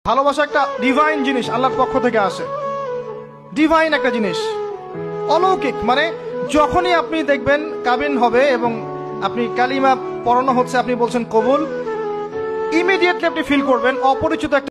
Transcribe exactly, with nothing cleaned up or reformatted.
ভালোবাসা একটা ডিভাইন জিনিস, আল্লাহর পক্ষ থেকে আসে। ডিভাইন একটা জিনিস, অলৌকিক। মানে যখনই আপনি দেখবেন কাবিন হবে এবং আপনি কালিমা পড়ানো হচ্ছে, আপনি বলছেন কবুল, ইমিডিয়েটলি আপনি ফিল করবেন অপরিচিত একটা